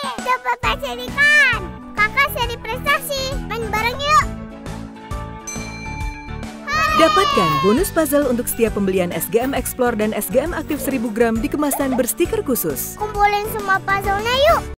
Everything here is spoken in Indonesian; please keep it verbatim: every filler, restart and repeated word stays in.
Dapat pasir ikan. Kakak seri prestasi. Main bareng yuk. Dapatkan bonus puzzle untuk setiap pembelian S G M Explore dan S G M Aktif seribu gram di kemasan berstiker khusus. Kumpulin semua puzzle-nya yuk.